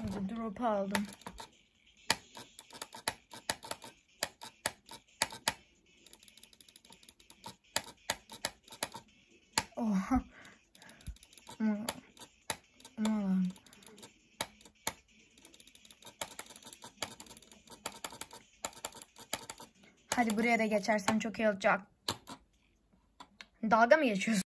Şimdi drop aldım. Oha. Aman. Hadi buraya da geçersem çok iyi olacak. Dalga mı geçiyorsun?